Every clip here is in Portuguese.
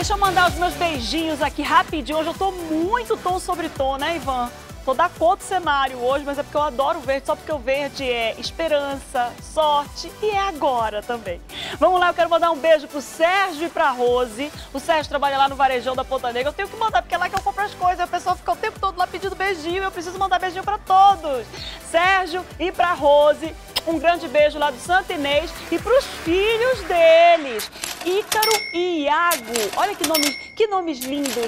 Deixa eu mandar os meus beijinhos aqui rapidinho. Hoje eu tô muito tom sobre tom, né, Ivan? Tô da cor do cenário hoje, mas é porque eu adoro o verde, só porque o verde é esperança, sorte e é agora também. Vamos lá, eu quero mandar um beijo pro Sérgio e pra Rose. O Sérgio trabalha lá no Varejão da Ponta Negra. Eu tenho que mandar, porque é lá que eu compro as coisas. A pessoa fica o tempo todo lá pedindo beijinho. Eu preciso mandar beijinho pra todos. Sérgio e pra Rose. Um grande beijo lá do Santa Inês e pros filhos deles, Ícaro e Iago. Olha que nomes lindos.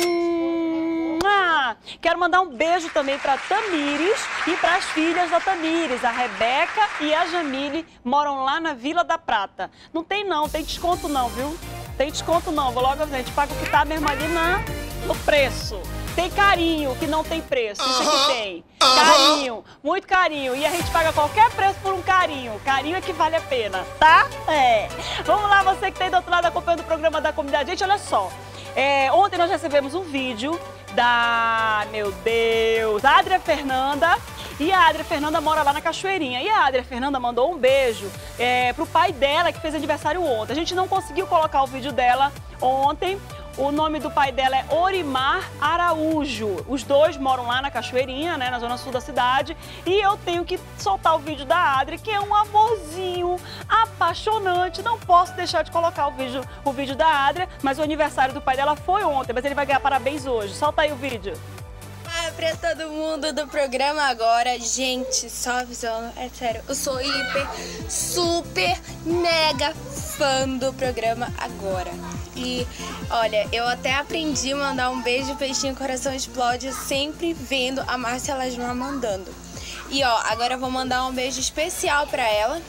Quero mandar um beijo também para Tamires e para as filhas da Tamires, a Rebeca e a Jamile, moram lá na Vila da Prata. Não tem desconto não, viu? Tem desconto não, vou logo, a gente paga o que tá mesmo ali no preço. Tem carinho, que não tem preço, isso aqui tem. Carinho, muito carinho. E a gente paga qualquer preço por um carinho. Carinho é que vale a pena, tá? Vamos lá, você que tá aí do outro lado acompanhando o programa da comunidade. Gente, olha só. Ontem nós recebemos um vídeo da, meu Deus, a Adria Fernanda. E a Adria Fernanda mora lá na Cachoeirinha. E a Adria Fernanda mandou um beijo pro pai dela, que fez aniversário ontem. A gente não conseguiu colocar o vídeo dela ontem. O nome do pai dela é Orimar Araújo. Os dois moram lá na Cachoeirinha, né, na zona sul da cidade. E eu tenho que soltar o vídeo da Adri, que é um amorzinho apaixonante. Não posso deixar de colocar o vídeo da Adri, mas o aniversário do pai dela foi ontem, mas ele vai ganhar parabéns hoje. Solta aí o vídeo. Pra todo mundo do programa agora, gente, só avisando, é sério, eu sou super, mega fã do programa agora. E, olha, eu até aprendi a mandar um beijo, peixinho, coração explode, sempre vendo a Márcia Lajman mandando. E, ó, agora eu vou mandar um beijo especial pra ela.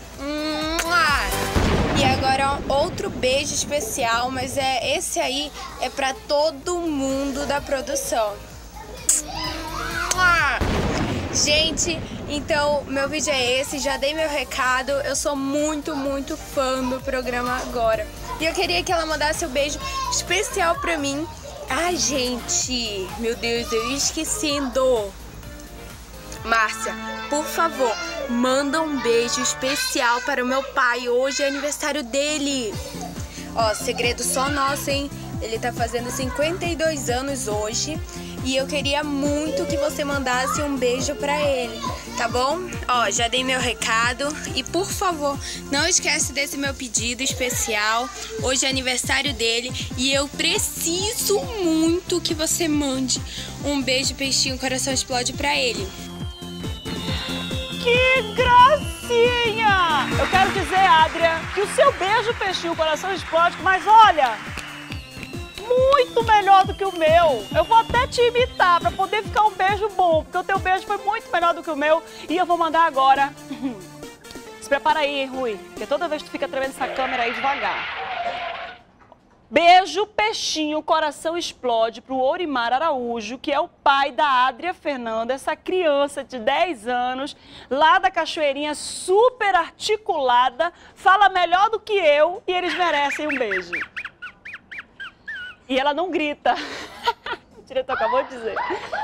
E agora outro beijo especial, mas esse aí é pra todo mundo da produção. Gente, então meu vídeo é esse, já dei meu recado, eu sou muito fã do programa agora. E eu queria que ela mandasse um beijo especial pra mim. Ai, gente, meu Deus, eu esquecendo. Márcia, por favor, manda um beijo especial para o meu pai, hoje é aniversário dele. Ó, segredo só nosso, hein? Ele tá fazendo 52 anos hoje. E eu queria muito que você mandasse um beijo pra ele, tá bom? Ó, já dei meu recado e, por favor, não esquece desse meu pedido especial. Hoje é aniversário dele e eu preciso muito que você mande um beijo, peixinho, coração explode pra ele. Que gracinha! Eu quero dizer, Adria, que o seu beijo, peixinho, coração explode, mas olha... muito melhor do que o meu. Eu vou até te imitar pra poder ficar um beijo bom, porque o teu beijo foi muito melhor do que o meu. E eu vou mandar agora. Se prepara aí, hein, Rui, porque toda vez que tu fica tremendo essa câmera aí devagar. Beijo, peixinho, coração explode pro Orimar Araújo, que é o pai da Adria Fernanda, essa criança de 10 anos, lá da Cachoeirinha, super articulada, fala melhor do que eu e eles merecem um beijo. E ela não grita. O diretor acabou de dizer.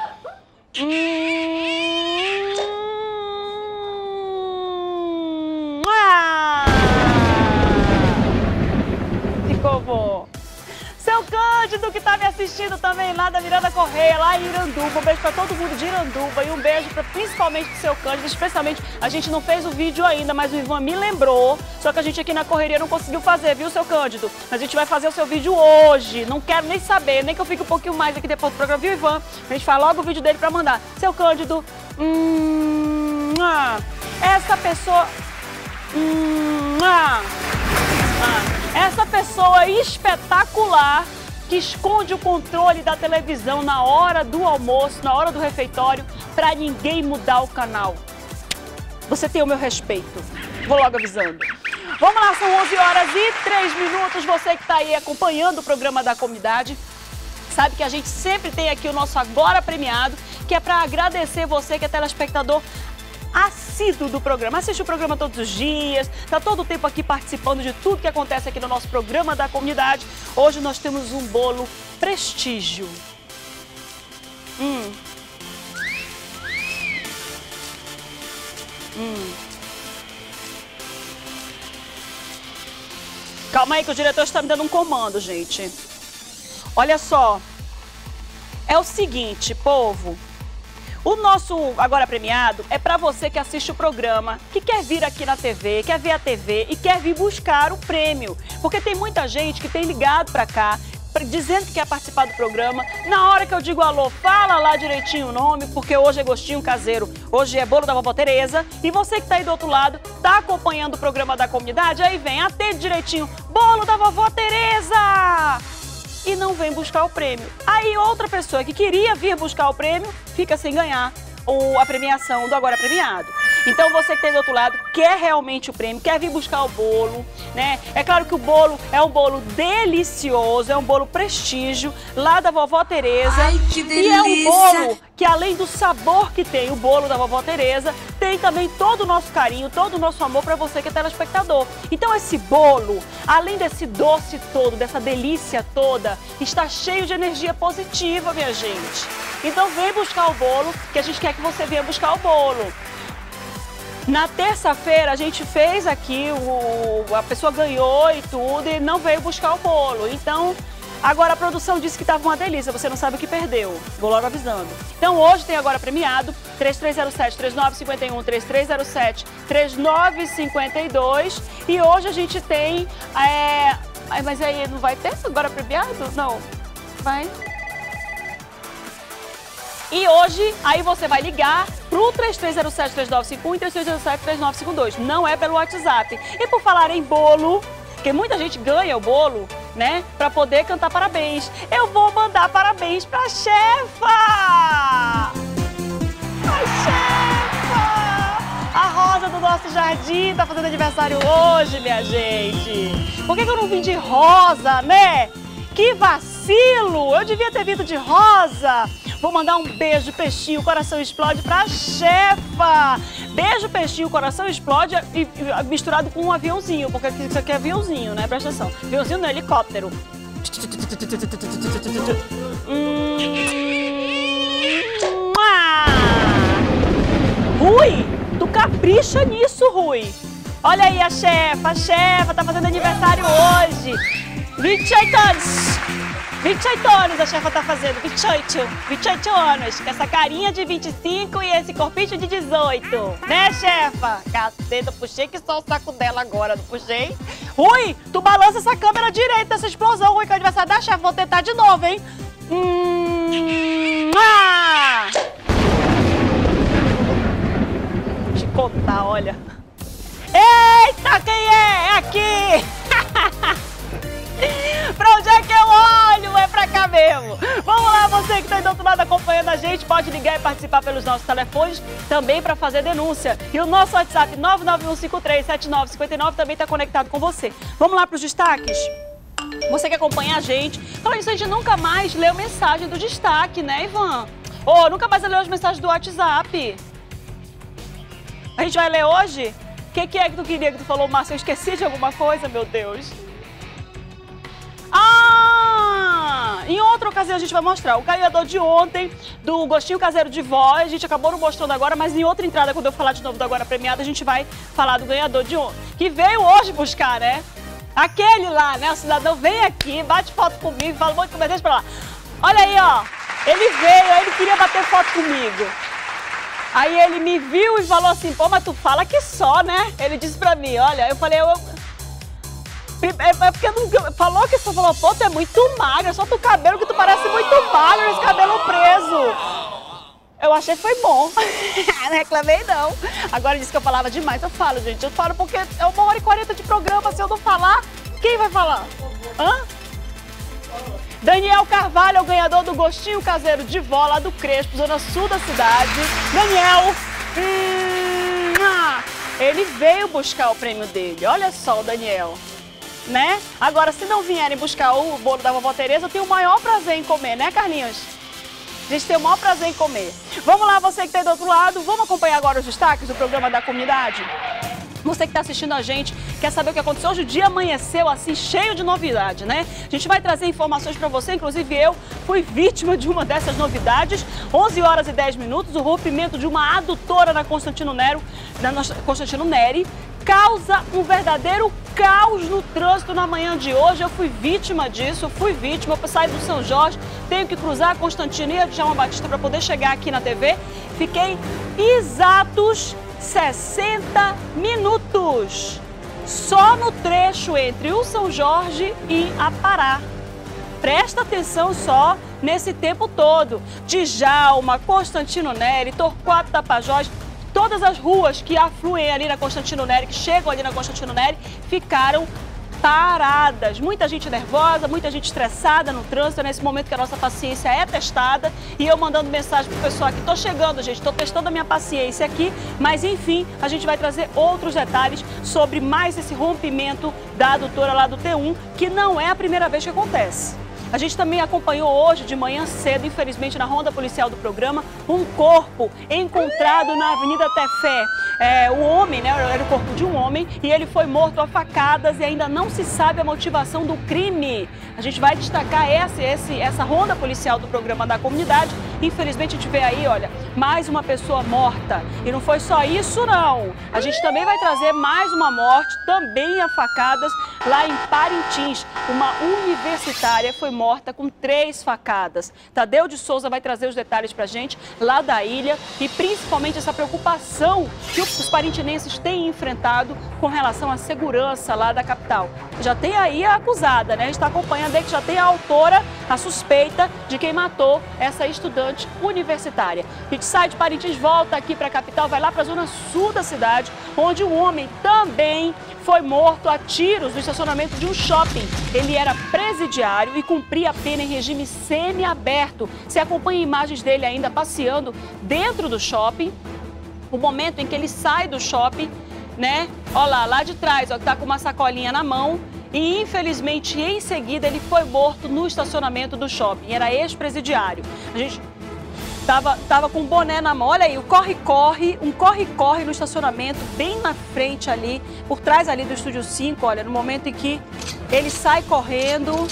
Ficou bom. Seu Cândido, que tá me assistindo também lá da Miranda Correia, lá em Iranduba. Um beijo pra todo mundo de Iranduba e um beijo principalmente pro seu Cândido. Especialmente, a gente não fez o vídeo ainda, mas o Ivan me lembrou. Só que a gente aqui na correria não conseguiu fazer, viu, seu Cândido? A gente vai fazer o seu vídeo hoje. Não quero nem saber, nem que eu fique um pouquinho mais aqui depois do programa, viu, Ivan? A gente faz logo o vídeo dele pra mandar. Seu Cândido, essa pessoa... essa pessoa espetacular que esconde o controle da televisão na hora do almoço, na hora do refeitório, pra ninguém mudar o canal. Você tem o meu respeito. Vou logo avisando. Vamos lá, são 11h03. Você que tá aí acompanhando o programa da comunidade, sabe que a gente sempre tem aqui o nosso Agora Premiado, que é pra agradecer você que é telespectador assíduo do programa, assiste o programa todos os dias, tá todo o tempo aqui participando de tudo que acontece aqui no nosso programa da comunidade. Hoje nós temos um bolo prestígio. Calma aí que o diretor está me dando um comando, gente. Olha só. É o seguinte, povo. O nosso Agora Premiado é para você que assiste o programa, que quer vir aqui na TV, quer ver a TV e quer vir buscar o prêmio. Porque tem muita gente que tem ligado para cá, dizendo que quer participar do programa. Na hora que eu digo alô, fala lá direitinho o nome, porque hoje é gostinho caseiro, hoje é bolo da vovó Tereza. E você que tá aí do outro lado, tá acompanhando o programa da comunidade, aí vem, atende direitinho, bolo da vovó Tereza! E não vem buscar o prêmio. Aí outra pessoa que queria vir buscar o prêmio, fica sem ganhar a premiação do Agora Premiado. Então você que tem do outro lado, quer realmente o prêmio, quer vir buscar o bolo, né? É claro que o bolo é um bolo delicioso, é um bolo prestígio, lá da vovó Tereza. Ai, que delícia! E é um bolo que, além do sabor que tem o bolo da vovó Tereza, tem também todo o nosso carinho, todo o nosso amor para você que é telespectador. Então esse bolo, além desse doce todo, dessa delícia toda, está cheio de energia positiva, minha gente. Então vem buscar o bolo, que a gente quer que você venha buscar o bolo. Na terça-feira a gente fez aqui, a pessoa ganhou e tudo e não veio buscar o bolo. Então, agora a produção disse que estava uma delícia, você não sabe o que perdeu. Vou logo avisando. Então hoje tem Agora Premiado, 3307-3951, 3307-3952. E hoje a gente tem... Mas aí não vai ter Agora Premiado? Não. Vai... E hoje, aí você vai ligar pro 3307-3951 e 3307-3952. Não é pelo WhatsApp. E por falar em bolo, porque muita gente ganha o bolo, né? Pra poder cantar parabéns. Eu vou mandar parabéns pra chefa! A chefa! A Rosa do nosso jardim tá fazendo aniversário hoje, minha gente. Por que eu não vim de rosa, né? Que vacilo! Eu devia ter vindo de rosa. Vou mandar um beijo, peixinho, coração explode pra chefa. Beijo, peixinho, coração explode e misturado com um aviãozinho, porque isso aqui é aviãozinho, né? Presta atenção. Aviãozinho no helicóptero. Rui, tu capricha nisso, Rui. Olha aí a chefa tá fazendo aniversário hoje. 28 anos. 28 anos a chefa tá fazendo, 28 anos, com essa carinha de 25 e esse corpinho de 18. Né, chefa? Caceta, puxei que só o saco dela agora, não puxei? Rui, tu balança essa câmera direito dessa explosão, Rui, que é o aniversário da chefa. Vou tentar de novo, hein? Vou te contar, olha. Eita, quem é? É aqui! Pra onde é que eu olho? É pra cá mesmo. Vamos lá, você que tá do outro lado acompanhando a gente, pode ligar e participar pelos nossos telefones, também pra fazer denúncia. E o nosso WhatsApp 991537959 também tá conectado com você. Vamos lá pros destaques? Você que acompanha a gente. Falando isso, a gente nunca mais leu mensagem do destaque, né, Ivan? Nunca mais leu as mensagens do WhatsApp. A gente vai ler hoje? O que é que tu queria que tu falou, Márcia? Eu esqueci de alguma coisa, meu Deus. Em outra ocasião a gente vai mostrar o ganhador de ontem do Gostinho Caseiro de Vó. A gente acabou não mostrando agora, mas em outra entrada, quando eu falar de novo do Agora Premiado, a gente vai falar do ganhador de ontem, que veio hoje buscar, né? Aquele lá, né? O cidadão vem aqui, bate foto comigo, fala um monte de coisa, deixa pra lá. Olha aí, ó. Ele veio, aí ele queria bater foto comigo. Aí ele me viu e falou assim, pô, mas tu fala que só, né? Ele disse pra mim, olha, eu falei, é porque não falou que só falou, pô, tu é muito magra, só tu cabelo que tu parece muito magro, esse cabelo preso. Eu achei que foi bom. Não reclamei, não. Agora disse que eu falava demais. Eu falo, gente. Eu falo porque é 1h40 de programa. Se eu não falar, quem vai falar? Hã? Daniel Carvalho é o ganhador do Gostinho Caseiro de Vó, lá do Crespo, zona sul da cidade. Daniel, ele veio buscar o prêmio dele. Olha só o Daniel. Né? Agora, se não vierem buscar o bolo da vovó Tereza, eu tenho o maior prazer em comer, né, Carlinhos? A gente tem o maior prazer em comer. Vamos lá, você que está aí do outro lado, vamos acompanhar agora os destaques do programa da comunidade? Você que está assistindo a gente, quer saber o que aconteceu? Hoje o dia amanheceu assim, cheio de novidade, né? A gente vai trazer informações para você, inclusive eu fui vítima de uma dessas novidades. 11h10, o rompimento de uma adutora na Constantino Neri, causa um verdadeiro caos no trânsito na manhã de hoje. Eu fui vítima disso, eu saí do São Jorge, tenho que cruzar a Constantino e a Djalma Batista para poder chegar aqui na TV. Fiquei exatos 60 minutos só no trecho entre o São Jorge e a Pará. Presta atenção só nesse tempo todo. Djalma, Constantino Neri, Torquato Tapajós, todas as ruas que afluem ali na Constantino Neri, que chegam ali na Constantino Neri, ficaram paradas. Muita gente nervosa, muita gente estressada no trânsito, nesse momento que a nossa paciência é testada. E eu mandando mensagem pro pessoal aqui, tô chegando, gente, tô testando a minha paciência aqui. Mas enfim, a gente vai trazer outros detalhes sobre mais esse rompimento da adutora lá do T1, que não é a primeira vez que acontece. A gente também acompanhou hoje de manhã cedo, infelizmente na ronda policial do programa, um corpo encontrado na Avenida Tefé. O homem, né, era o corpo de um homem e ele foi morto a facadas e ainda não se sabe a motivação do crime. A gente vai destacar essa ronda policial do programa da comunidade. Infelizmente a gente vê aí, olha, mais uma pessoa morta. E não foi só isso não. A gente também vai trazer mais uma morte, também a facadas, lá em Parintins. Uma universitária foi morta com 3 facadas. Tadeu de Souza vai trazer os detalhes pra gente lá da ilha e principalmente essa preocupação que os parintinenses têm enfrentado com relação à segurança lá da capital. Já tem aí a acusada, né? A gente está acompanhando aí que já tem a autora, a suspeita de quem matou essa estudante universitária. A gente sai de Parintins, volta aqui para a capital, vai lá para a zona sul da cidade, onde um homem também foi morto a tiros no estacionamento de um shopping. Ele era presidiário e cumpria a pena em regime semiaberto. Você acompanha imagens dele ainda passeando dentro do shopping. O momento em que ele sai do shopping, né? Olha lá de trás, ó, que tá com uma sacolinha na mão. E infelizmente em seguida ele foi morto no estacionamento do shopping. Era ex-presidiário. A gente tava com um boné na mão. Olha aí, um corre-corre no estacionamento, bem na frente ali, por trás ali do Estúdio 5, olha, no momento em que ele sai correndo.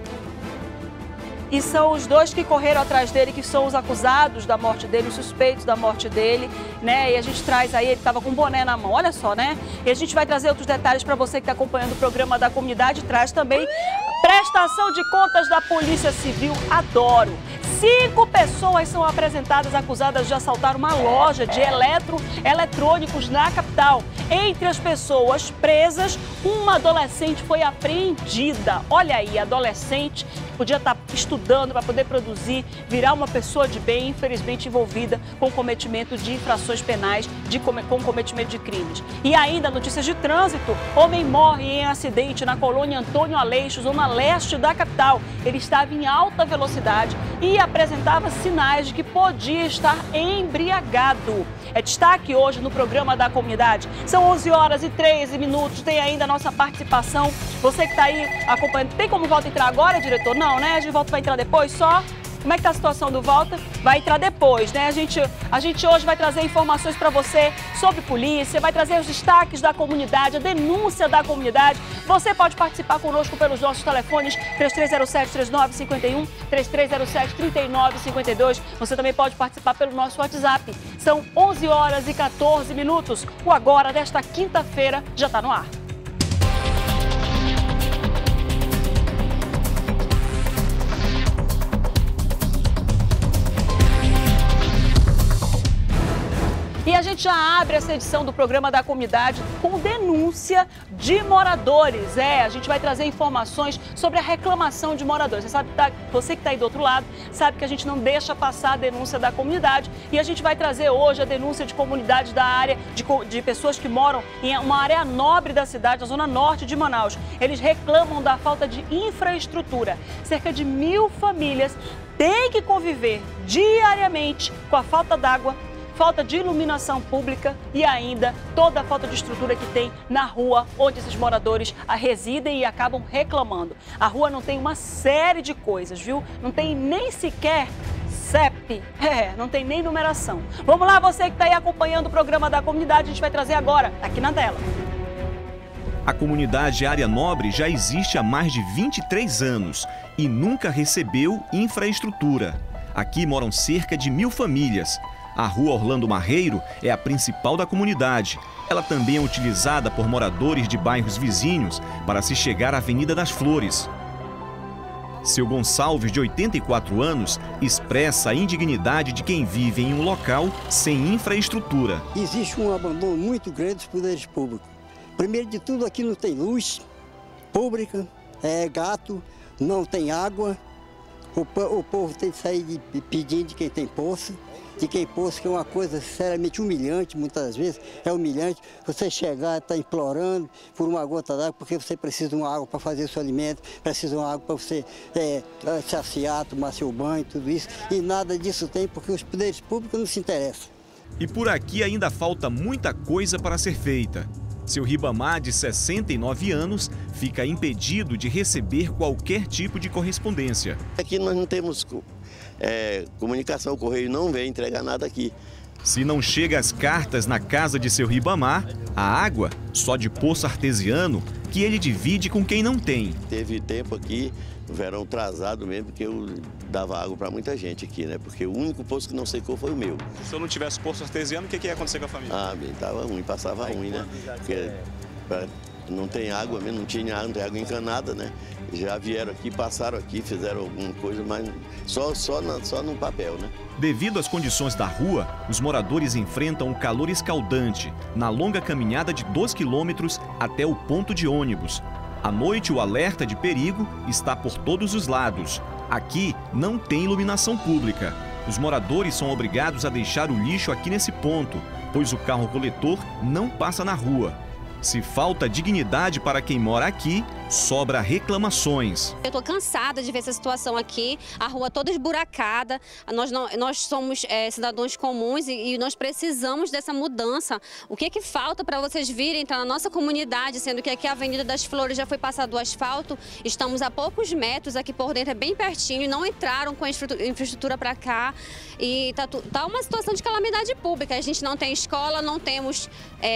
E são os dois que correram atrás dele, que são os acusados da morte dele, os suspeitos da morte dele, né? E a gente traz aí, ele estava com um boné na mão, olha só, né? E a gente vai trazer outros detalhes para você que está acompanhando o programa da comunidade. Traz também prestação de contas da Polícia Civil, adoro. 5 pessoas são apresentadas acusadas de assaltar uma loja de eletrônicos na capital. Entre as pessoas presas, uma adolescente foi apreendida. Olha aí, adolescente que podia estar estudando para poder produzir, virar uma pessoa de bem, infelizmente envolvida com cometimento de infrações penais, com cometimento de crimes. E ainda, notícias de trânsito, homem morre em acidente na colônia Antônio Aleixo, zona leste da capital. Ele estava em alta velocidade e apresentava sinais de que podia estar embriagado. É destaque hoje no programa da comunidade. São 11h13, tem ainda a nossa participação. Você que está aí acompanhando, tem como Volta entrar agora, diretor? Não, né? A gente volta vai entrar depois só? Como é que tá a situação do Volta? Vai entrar depois, né? A gente hoje vai trazer informações para você sobre polícia, vai trazer os destaques da comunidade, a denúncia da comunidade. Você pode participar conosco pelos nossos telefones 3307-3951, 3307-3952. Você também pode participar pelo nosso WhatsApp. São 11h14. O Agora desta quinta-feira já está no ar. E a gente já abre essa edição do programa da comunidade com denúncia de moradores. A gente vai trazer informações sobre a reclamação de moradores. Você que está aí do outro lado sabe que a gente não deixa passar a denúncia da comunidade. E a gente vai trazer hoje a denúncia de comunidades da área, de pessoas que moram em uma área nobre da cidade, na zona norte de Manaus. Eles reclamam da falta de infraestrutura. Cerca de 1000 famílias têm que conviver diariamente com a falta d'água, falta de iluminação pública e ainda toda a falta de estrutura que tem na rua onde esses moradores residem e acabam reclamando. A rua não tem uma série de coisas, viu? Não tem nem sequer CEP, não tem nem numeração. Vamos lá, você que está aí acompanhando o programa da comunidade, a gente vai trazer agora, aqui na tela. A comunidade Área Nobre já existe há mais de 23 anos e nunca recebeu infraestrutura. Aqui moram cerca de 1000 famílias. A Rua Orlando Marreiro é a principal da comunidade. Ela também é utilizada por moradores de bairros vizinhos para se chegar à Avenida das Flores. Seu Gonçalves, de 84 anos, expressa a indignidade de quem vive em um local sem infraestrutura. Existe um abandono muito grande dos poderes públicos. Primeiro de tudo, aqui não tem luz pública, gato, não tem água. O povo tem que sair pedindo de quem tem poço. De quem poço, que é uma coisa sinceramente humilhante, muitas vezes é humilhante. Você chegar e estar implorando por uma gota d'água, porque você precisa de uma água para fazer o seu alimento, precisa de uma água para você se aciar, tomar seu banho, tudo isso. E nada disso tem, porque os poderes públicos não se interessam. E por aqui ainda falta muita coisa para ser feita. Seu Ribamar, de 69 anos, fica impedido de receber qualquer tipo de correspondência. Aqui nós não temos comunicação, o correio não vem entregar nada aqui. Se não chega as cartas na casa de seu Ribamar, a água só de poço artesiano que ele divide com quem não tem. Teve tempo aqui, no verão atrasado mesmo, que eu dava água para muita gente aqui, né? Porque o único poço que não secou foi o meu. Se o senhor não tivesse poço artesiano, o que ia acontecer com a família? Bem, tava ruim, passava ruim, né? Porque não tem água mesmo, não tem água encanada, né? Já vieram aqui, passaram aqui, fizeram alguma coisa, mas só no papel, né? Devido às condições da rua, os moradores enfrentam um calor escaldante na longa caminhada de 2 quilômetros até o ponto de ônibus. À noite, o alerta de perigo está por todos os lados. Aqui não tem iluminação pública. Os moradores são obrigados a deixar o lixo aqui nesse ponto, pois o carro coletor não passa na rua. Se falta dignidade para quem mora aqui, sobra reclamações. Eu estou cansada de ver essa situação aqui, a rua toda esburacada. Nós somos cidadãos comuns e nós precisamos dessa mudança. O que falta para vocês virem entrar na nossa comunidade, sendo que aqui a Avenida das Flores já foi passado o asfalto, estamos a poucos metros, aqui por dentro é bem pertinho, e não entraram com a infraestrutura para cá. E tá uma situação de calamidade pública. A gente não tem escola, não temos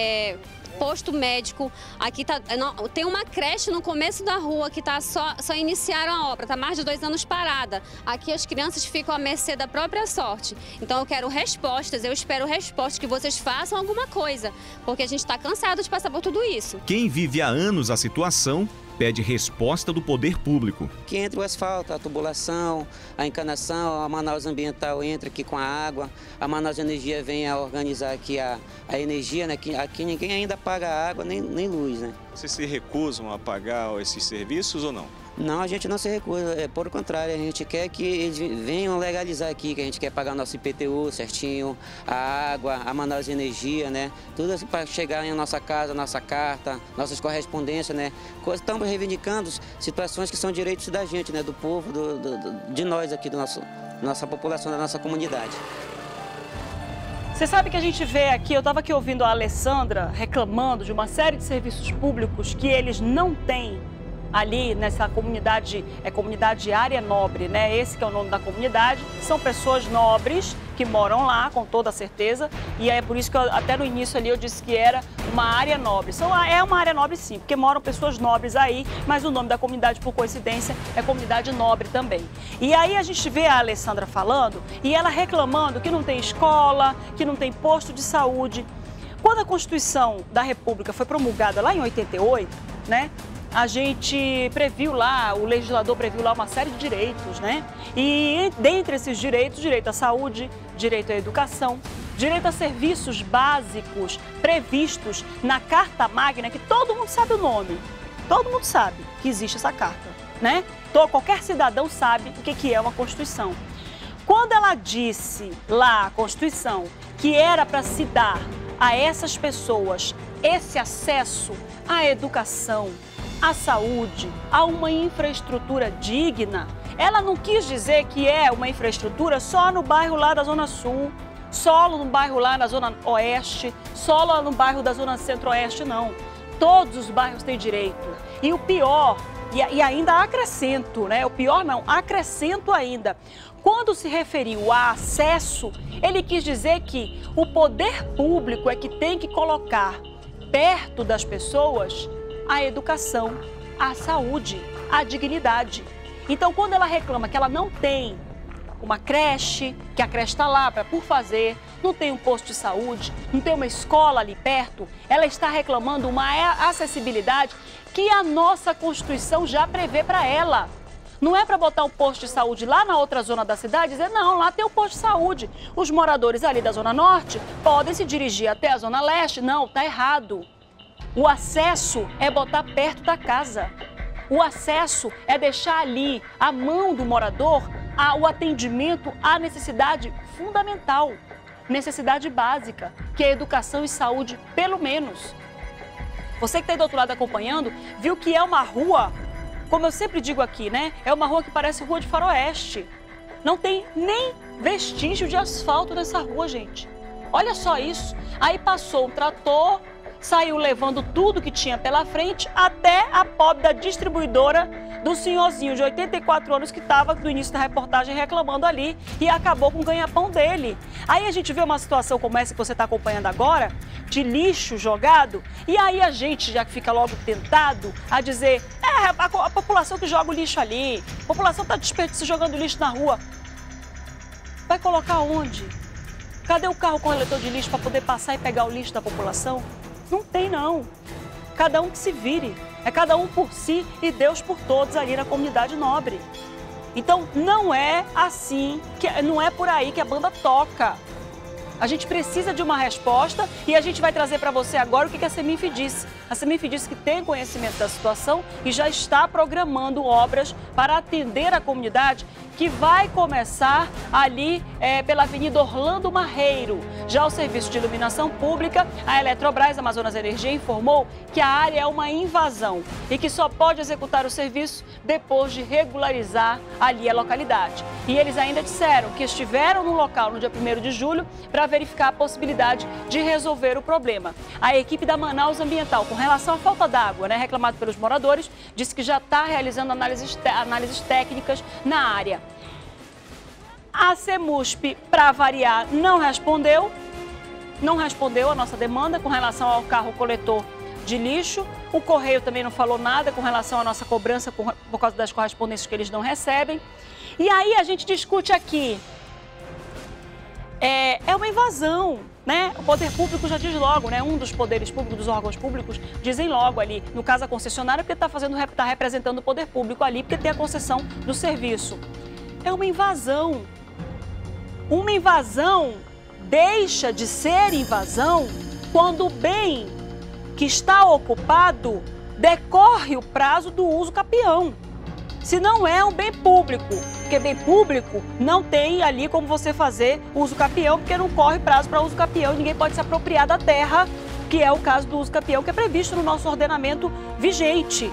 posto médico, aqui tem uma creche no começo da rua que só iniciaram a obra, está mais de 2 anos parada. Aqui as crianças ficam à mercê da própria sorte. Então eu quero respostas, eu espero respostas, que vocês façam alguma coisa, porque a gente está cansado de passar por tudo isso. Quem vive há anos a situação pede resposta do poder público. Que entre o asfalto, a tubulação, a encanação, a Manaus Ambiental entra aqui com a água, a Manaus Energia vem a organizar aqui a energia, né? Aqui ninguém ainda paga água nem luz, né? Vocês se recusam a pagar esses serviços ou não? Não, a gente não se recusa, por contrário, a gente quer que eles venham legalizar aqui, que a gente quer pagar nosso IPTU certinho, a água, a Manaus Energia, né? Tudo assim para chegar em nossa casa, nossa carta, nossas correspondências, né? Estamos reivindicando situações que são direitos da gente, né? Do povo, de nós aqui, nossa população, da nossa comunidade. Você sabe que a gente vê aqui, eu estava aqui ouvindo a Alessandra reclamando de uma série de serviços públicos que eles não têm ali nessa comunidade, comunidade Área Nobre, né? Esse que é o nome da comunidade. São pessoas nobres que moram lá, com toda certeza, e é por isso que até no início ali eu disse que era uma área nobre. É uma área nobre sim, porque moram pessoas nobres aí, mas o nome da comunidade, por coincidência, é comunidade nobre também. E aí a gente vê a Alessandra falando e ela reclamando que não tem escola, que não tem posto de saúde. Quando a Constituição da República foi promulgada lá em 88, né? A gente previu lá, o legislador previu lá uma série de direitos, né? E dentre esses direitos, direito à saúde, direito à educação, direito a serviços básicos previstos na Carta Magna, que todo mundo sabe o nome, todo mundo sabe que existe essa carta, né? Qualquer cidadão sabe o que é uma Constituição. Quando ela disse lá, a Constituição, que era para se dar a essas pessoas esse acesso à educação, à saúde, a uma infraestrutura digna, ela não quis dizer que é uma infraestrutura só no bairro lá da Zona Sul, só no bairro lá na Zona Oeste, só lá no bairro da Zona Centro-Oeste, não. Todos os bairros têm direito. E o pior, e ainda acrescento, né? O pior não, acrescento ainda. Quando se referiu a acesso, ele quis dizer que o poder público é que tem que colocar perto das pessoas a educação, a saúde, a dignidade. Então, quando ela reclama que ela não tem uma creche, que a creche está lá por fazer, não tem um posto de saúde, não tem uma escola ali perto. Ela está reclamando uma acessibilidade que a nossa Constituição já prevê para ela. Não é para botar um posto de saúde lá na outra zona da cidade e dizer, não, lá tem um posto de saúde. Os moradores ali da Zona Norte podem se dirigir até a Zona Leste. Não, está errado. O acesso é botar perto da casa. O acesso é deixar ali, à mão do morador, o atendimento à necessidade fundamental, necessidade básica, que é educação e saúde, pelo menos. Você que está aí do outro lado acompanhando, viu que é uma rua, como eu sempre digo aqui, né? É uma rua que parece rua de faroeste. Não tem nem vestígio de asfalto nessa rua, gente. Olha só isso. Aí passou um trator, saiu levando tudo que tinha pela frente, até a pobre da distribuidora do senhorzinho de 84 anos que estava no início da reportagem reclamando ali e acabou com o ganha-pão dele. Aí a gente vê uma situação como essa que você está acompanhando agora, de lixo jogado, e aí a gente já fica logo tentado a dizer, a população que joga o lixo ali, a população está desperdiçando jogando lixo na rua. Vai colocar onde? Cadê o carro coletor de lixo para poder passar e pegar o lixo da população? Não tem, não. Cada um que se vire. É cada um por si e Deus por todos ali na comunidade nobre. Então, não é assim, não é por aí que a banda toca. A gente precisa de uma resposta e a gente vai trazer para você agora o que a Seminf disse. A Seminf disse que tem conhecimento da situação e já está programando obras para atender a comunidade, que vai começar ali pela Avenida Orlando Marreiro. Já o Serviço de Iluminação Pública, a Eletrobras Amazonas Energia, informou que a área é uma invasão e que só pode executar o serviço depois de regularizar ali a localidade. E eles ainda disseram que estiveram no local no dia 1º de julho para verificar a possibilidade de resolver o problema. A equipe da Manaus Ambiental, com relação à falta d'água, reclamado pelos moradores, disse que já está realizando análises técnicas na área. A CEMUSP, para variar, não respondeu a nossa demanda com relação ao carro coletor de lixo. O Correio também não falou nada com relação à nossa cobrança por causa das correspondências que eles não recebem. E aí a gente discute aqui, é uma invasão, né? O poder público já diz logo, né? Um dos poderes públicos, dos órgãos públicos, dizem logo ali, no caso a concessionária, porque está representando o poder público ali, porque tem a concessão do serviço. É uma invasão. Uma invasão deixa de ser invasão quando o bem que está ocupado decorre o prazo do uso capião. Se não é um bem público, porque bem público não tem ali como você fazer uso capião, porque não corre prazo para uso capião, ninguém pode se apropriar da terra, que é o caso do uso capião, que é previsto no nosso ordenamento vigente.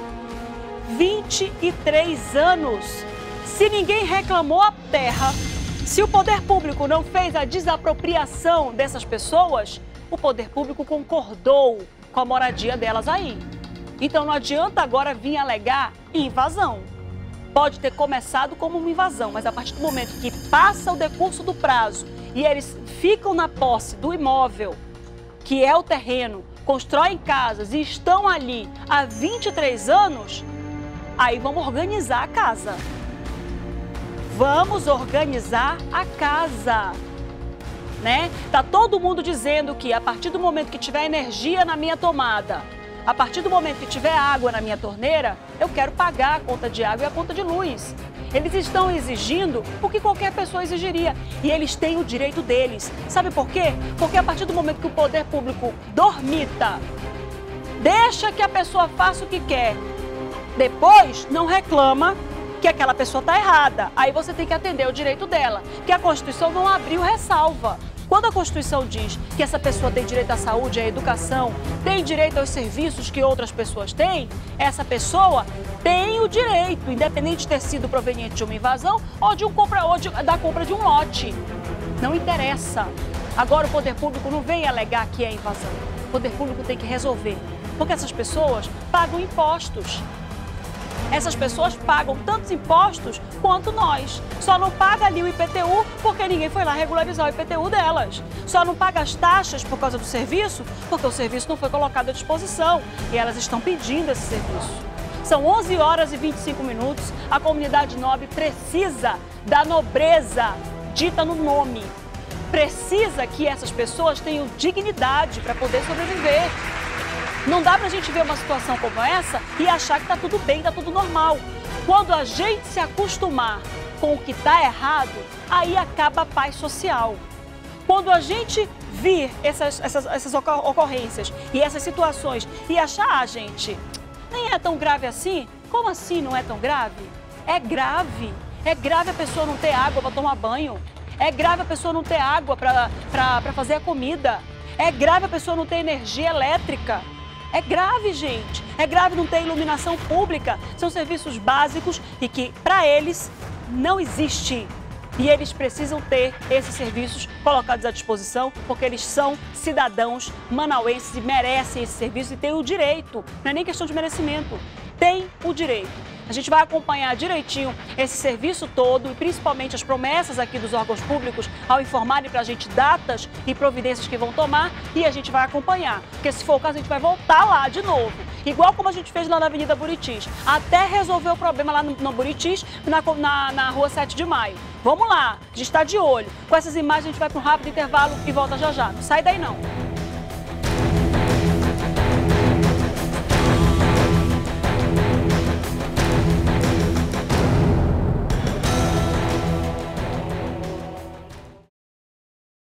23 anos. Se ninguém reclamou a terra, se o poder público não fez a desapropriação dessas pessoas, o poder público concordou com a moradia delas aí. Então não adianta agora vir alegar invasão. Pode ter começado como uma invasão, mas a partir do momento que passa o decurso do prazo e eles ficam na posse do imóvel, que é o terreno, constroem casas e estão ali há 23 anos, aí vamos organizar a casa. Vamos organizar a casa, né? Tá todo mundo dizendo que a partir do momento que tiver energia na minha tomada, a partir do momento que tiver água na minha torneira, eu quero pagar a conta de água e a conta de luz. Eles estão exigindo o que qualquer pessoa exigiria. E eles têm o direito deles. Sabe por quê? Porque a partir do momento que o poder público dormita, deixa que a pessoa faça o que quer, depois não reclama que aquela pessoa está errada. Aí você tem que atender o direito dela, porque a Constituição não abriu ressalva. Quando a Constituição diz que essa pessoa tem direito à saúde, à educação, tem direito aos serviços que outras pessoas têm, essa pessoa tem o direito, independente de ter sido proveniente de uma invasão ou da compra de um lote. Não interessa. Agora o poder público não vem alegar que é invasão. O poder público tem que resolver, porque essas pessoas pagam impostos. Essas pessoas pagam tantos impostos quanto nós. Só não paga ali o IPTU porque ninguém foi lá regularizar o IPTU delas. Só não paga as taxas por causa do serviço porque o serviço não foi colocado à disposição e elas estão pedindo esse serviço. São 11 horas e 25 minutos. A comunidade nobre precisa da nobreza dita no nome. Precisa que essas pessoas tenham dignidade para poder sobreviver. Não dá pra gente ver uma situação como essa e achar que tá tudo bem, tá tudo normal. Quando a gente se acostumar com o que tá errado, aí acaba a paz social. Quando a gente vir essas ocorrências e essas situações e achar, gente, nem é tão grave assim, como assim não é tão grave? É grave. É grave a pessoa não ter água para tomar banho. É grave a pessoa não ter água para fazer a comida. É grave a pessoa não ter energia elétrica. É grave, gente. É grave não ter iluminação pública. São serviços básicos e que, para eles, não existe. E eles precisam ter esses serviços colocados à disposição, porque eles são cidadãos manauenses e merecem esse serviço e têm o direito. Não é nem questão de merecimento. Tem o direito. A gente vai acompanhar direitinho esse serviço todo e principalmente as promessas aqui dos órgãos públicos ao informarem para a gente datas e providências que vão tomar e a gente vai acompanhar. Porque se for o caso, a gente vai voltar lá de novo. Igual como a gente fez lá na Avenida Buritis, até resolver o problema lá no Buritis, na Rua 7 de Maio. Vamos lá, a gente está de olho. Com essas imagens a gente vai para um rápido intervalo e volta já já. Não sai daí não.